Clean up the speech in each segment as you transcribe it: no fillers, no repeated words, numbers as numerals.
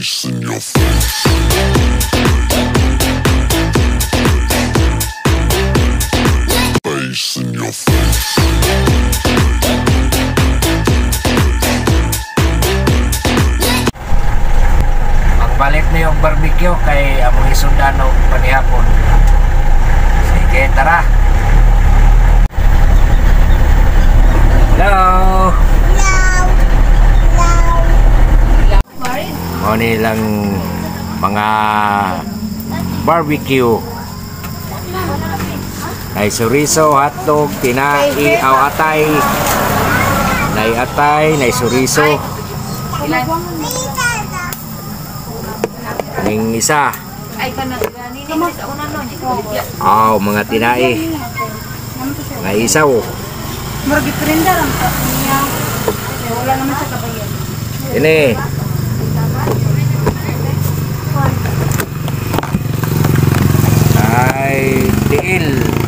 Bass in your face. Bass in your face. Magpalit na yung barbecue kay amoy sundano panihapon. Sige, tara. Hello. Mo nilang mga barbecue. Nay suriso, hotdog, tinai, atay. Nay atay, nay suriso. Ning isa. Mga tinai. Nay isaw. Margi perinda lang po niya. Wala naman sa kabayan. Ini. Ay, tiil.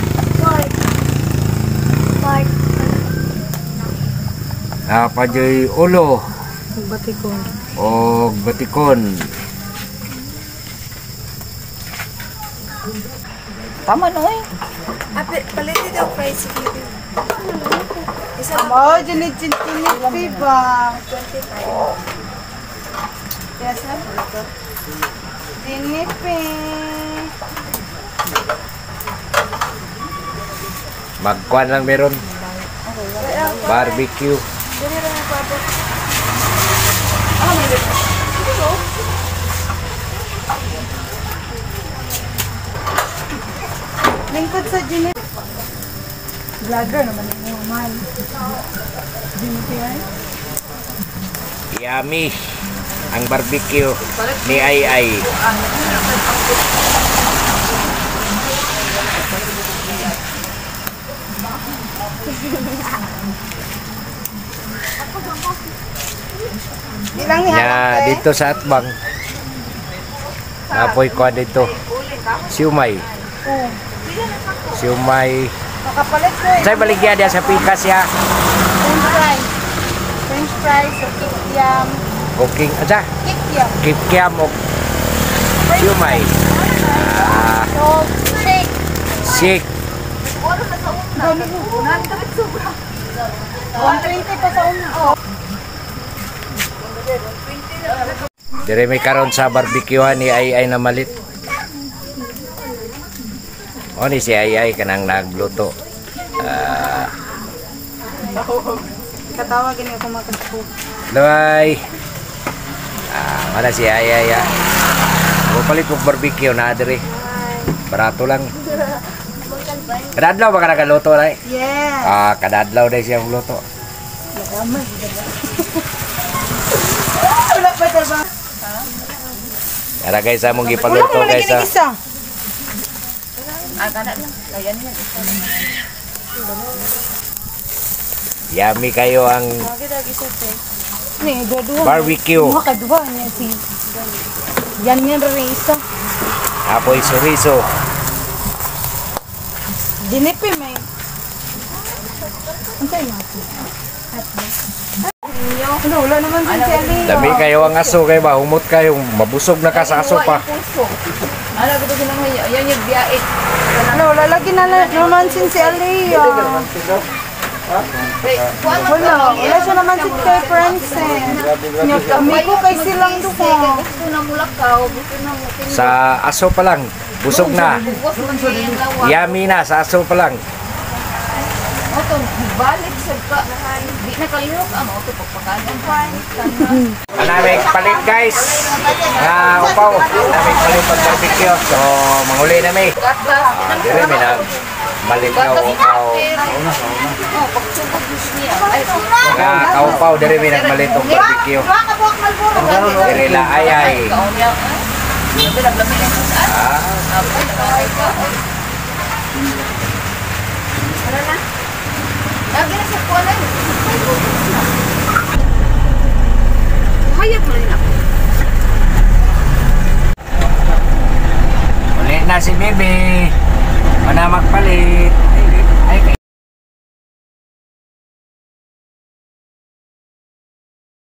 Pajoy ulo. Batikon. O batikon. Tama no eh. Palit daw price dito. Isa Oh, jinit-jinit ba? 25. Yes, na ito. Dinipi. Magkuan lang meron. Barbecue. Lingkod sa jinit. Vlogger naman yung man. Dinipi ay. Yummy. Ang barbecue ni Ay. Ilang ni Ya, dito sa Atbang. Apoy ko dito. Siumay. Siumay. Makapalit ko eh. Saya baligya dia sa pikas ya. French fries. French fries, so kikiam. Cooking aja. Kikiam. Kikiam o siumay. So, shake. Sik. Dami mo. 120 pa sa una. Dire may karon sa barbecuehan ni Ay na malit. O ni si Ay kanang nagluto. Katawagin ako makaspo. Loy. Mana si Ay. Mo palit og barbecue na dire. Barato lang. Kadadlaw ba ka nagaluto ray? Yes. Kadadlaw dai siya luto. Wala pa ba? Ara guys, among gipaluto guys. Yummy kayo ang barbecue. Makadua niya si. Yan rin isa. Apoy suriso. Dinipi may. Antay natin. Wala naman din si Ali. Dami kayo ang aso kay ba humot kayo mabusog na ka sa aso pa. Ano ko din naman yan yung biyait. Lalagi na naman sin si Ali. Wala siya naman si kay Francine. Kami ko kay silang duko. Gusto na mulakaw, gusto na mo. Sa aso pa lang busog na. Yummy na sa aso pa lang. Oto, balik sa ka. Di na kalihok ang oto pagpakagan pa. Anamig palit guys. Upaw. Anamig palit pag barbecue. So manguli na may. Dire may na balik na upaw. Kaupaw dire may nagmalit og barbecue. Dire la Ay. Lagi na sa kuwan ay. Hayag mo rin ako. Ulit na si Bebe. Mana magpalit.